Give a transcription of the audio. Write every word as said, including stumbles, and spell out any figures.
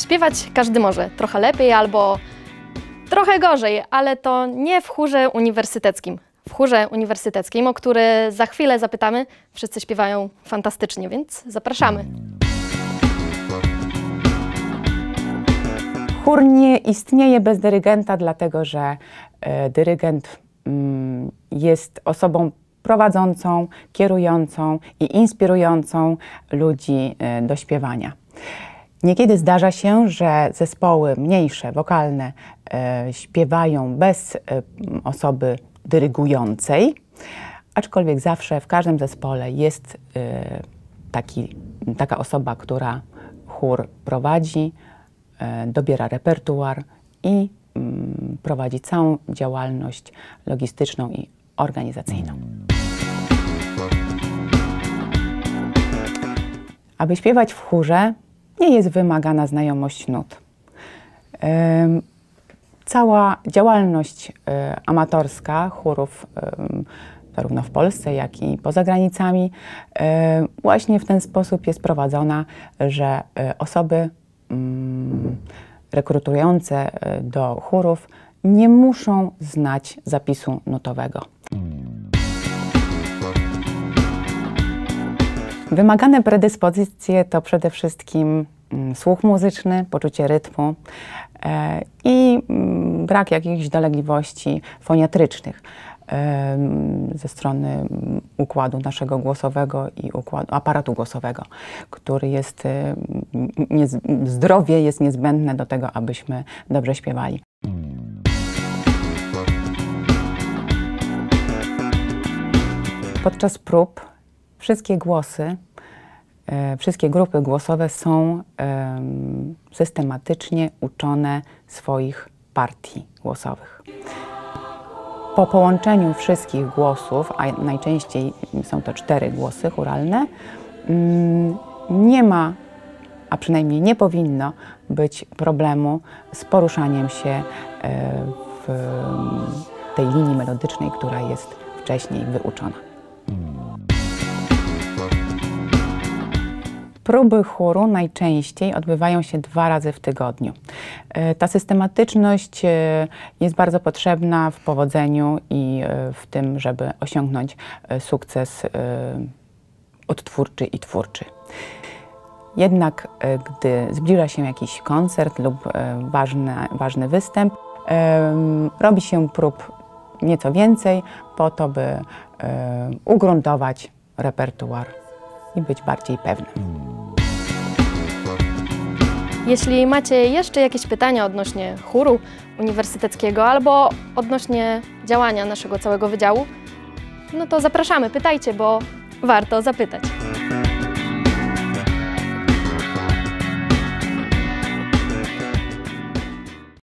Śpiewać każdy może, trochę lepiej albo trochę gorzej, ale to nie w chórze uniwersyteckim. W chórze uniwersyteckim, o który za chwilę zapytamy, wszyscy śpiewają fantastycznie, więc zapraszamy. Chór nie istnieje bez dyrygenta, dlatego że e, dyrygent mm, jest osobą prowadzącą, kierującą i inspirującą ludzi e, do śpiewania. Niekiedy zdarza się, że zespoły mniejsze, wokalne e, śpiewają bez e, osoby dyrygującej, aczkolwiek zawsze w każdym zespole jest e, taki, taka osoba, która chór prowadzi, e, dobiera repertuar i mm, prowadzi całą działalność logistyczną i organizacyjną. Aby śpiewać w chórze, nie jest wymagana znajomość nut. E, cała działalność e, amatorska chórów e, zarówno w Polsce, jak i poza granicami e, właśnie w ten sposób jest prowadzona, że e, osoby mm, rekrutujące e, do chórów nie muszą znać zapisu nutowego. Wymagane predyspozycje to przede wszystkim mm, słuch muzyczny, poczucie rytmu e, i mm, brak jakichś dolegliwości foniatrycznych e, ze strony układu naszego głosowego i układu, aparatu głosowego, który jest, e, nie, zdrowie jest niezbędne do tego, abyśmy dobrze śpiewali. Podczas prób wszystkie głosy, e, wszystkie grupy głosowe są e, systematycznie uczone swoich partii głosowych. Po połączeniu wszystkich głosów, a najczęściej są to cztery głosy chóralne, mm, nie ma, a przynajmniej nie powinno być problemu z poruszaniem się e, w tej linii melodycznej, która jest wcześniej wyuczona. Próby chóru najczęściej odbywają się dwa razy w tygodniu. Ta systematyczność jest bardzo potrzebna w powodzeniu i w tym, żeby osiągnąć sukces odtwórczy i twórczy. Jednak gdy zbliża się jakiś koncert lub ważny, ważny występ, robi się prób nieco więcej po to, by ugruntować repertuar i być bardziej pewnym. Jeśli macie jeszcze jakieś pytania odnośnie chóru uniwersyteckiego albo odnośnie działania naszego całego wydziału, no to zapraszamy, pytajcie, bo warto zapytać.